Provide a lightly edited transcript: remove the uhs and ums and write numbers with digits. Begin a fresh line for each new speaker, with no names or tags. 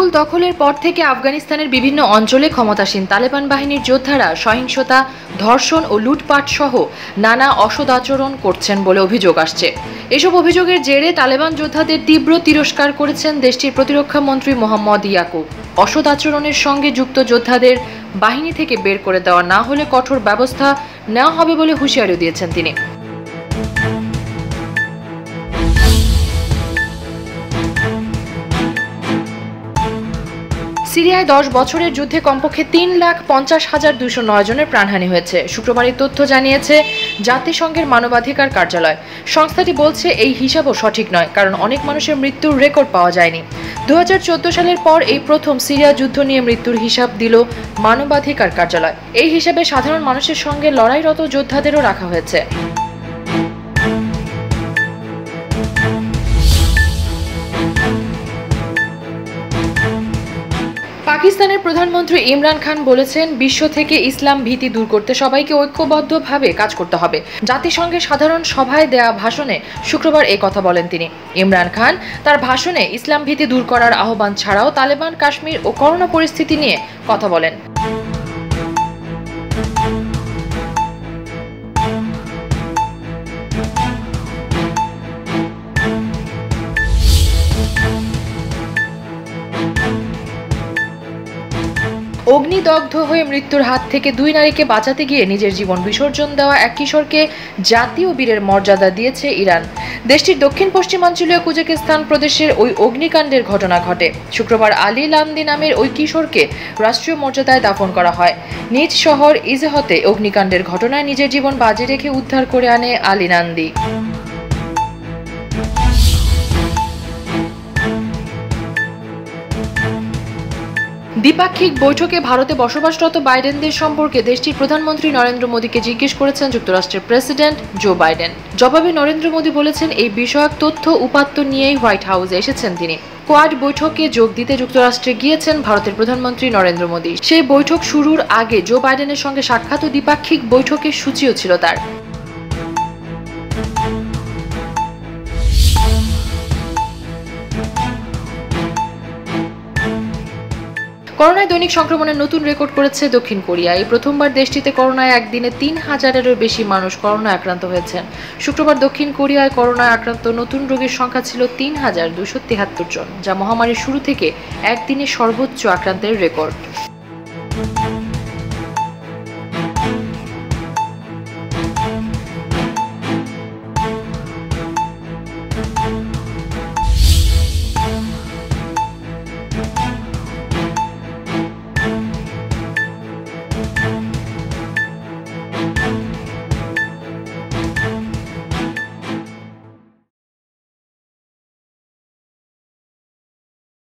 কাবুল দখলের পর থেকে আফগানিস্তানের বিভিন্ন অঞ্চলে ক্ষমতাসীন তালেবান বাহিনীর যোদ্ধারা সহিংসতা, ধর্ষণ ও লুটপাট সহ নানা অসৎ আচরণ করছেন বলে অভিযোগ আসছে। এসব অভিযোগের জেরে তালেবান যোদ্ধাদের তীব্র তিরস্কার করেছেন দেশটির প্রতিরক্ষা মন্ত্রী মোহাম্মদ ইয়াকুব। অসৎ আচরণের সঙ্গে যুক্ত যোদ্ধাদের বাহিনী থেকে বের করে দেওয়া না হলে কঠোর ব্যবস্থা নেওয়া হবে বলে হুঁশিয়ারিও দিয়েছেন তিনি। সিরিয়ায় 10 বছরের যুদ্ধে কমপক্ষে 3,50,209 জনের প্রাণহানি হয়েছে। শুক্রবার এই তথ্য জানিয়েছে জাতিসংঘের মানবাধিকার কার্যালয়। সংস্থাটি বলছে এই হিসাবও সঠিক নয়, কারণ অনেক মানুষের মৃত্যুর রেকর্ড পাওয়া যায়নি। 2014 সালের পর এই প্রথম সিরিয়া যুদ্ধ নিয়ে মৃত্যুর হিসাব দিল মানবাধিকার কার্যালয়। এই হিসাবে সাধারণ মানুষের সঙ্গে লড়াইরত যোদ্ধাদেরও রাখা হয়েছে। পাকিস্তানের প্রধানমন্ত্রী ইমরান খান বলেছেন, বিশ্ব থেকে ইসলাম ভীতি দূর করতে সবাইকে ঐক্যবদ্ধভাবে কাজ করতে হবে। জাতিসংঘের সাধারণ সভায় দেয়া ভাষণে শুক্রবার এই কথা বলেন তিনি। ইমরান খান তার ভাষণে ইসলাম ভীতি দূর করার আহ্বান ছাড়াও তালেবান, কাশ্মীর ও করোনা পরিস্থিতি নিয়ে কথা বলেন। অগ্নিদগ্ধ হয়ে মৃত্যুর হাত থেকে 2 নারীকে বাঁচাতে গিয়ে নিজের জীবন বিসর্জন দেওয়া এক কিশোরকে জাতীয় বীরের মর্যাদা দিয়েছে ইরান। দেশটির দক্ষিণ পশ্চিমাঞ্চলীয় কুজেকিস্তান প্রদেশের ওই অগ্নিকাণ্ডের ঘটনা ঘটে। শুক্রবার আলী লান্দি নামের ওই কিশোরকে রাষ্ট্রীয় মর্যাদায় দাফন করা হয়। নিজ শহর ইজহতে অগ্নিকাণ্ডের ঘটনায় নিজের জীবন বাজি রেখে উদ্ধার করে আনে আলী লান্দি। দ্বিপাক্ষিক বৈঠকে ভারতে বসবাসরত বাইডেনদের সম্পর্কে দেশটির প্রধানমন্ত্রী নরেন্দ্র মোদীকে জিজ্ঞেস করেছেন যুক্তরাষ্ট্রের প্রেসিডেন্ট জো বাইডেন। জবাবে নরেন্দ্র মোদী বলেছেন, এই বিষয়ক তথ্য উপাত্ত নিয়েই হোয়াইট হাউসে এসেছেন তিনি। কোয়াড বৈঠকে যোগ দিতে যুক্তরাষ্ট্রে গিয়েছেন ভারতের প্রধানমন্ত্রী নরেন্দ্র মোদী। সেই বৈঠক শুরুর আগে জো বাইডেনের সঙ্গে সাক্ষাৎ ও দ্বিপাক্ষিক বৈঠকের সূচিও ছিল তার। করোনায় দৈনিক সংক্রমণের নতুন রেকর্ড করেছে দক্ষিণ কোরিয়া। এই প্রথমবার দেশটিতে করোনায় একদিনে 3,000-এরও বেশি মানুষ করোনায় আক্রান্ত হয়েছেন। শুক্রবার দক্ষিণ কোরিয়ায় করোনায় আক্রান্ত নতুন রোগীর সংখ্যা ছিল 3,273 জন, যা মহামারীর শুরু থেকে একদিনে সর্বোচ্চ আক্রান্তের রেকর্ড।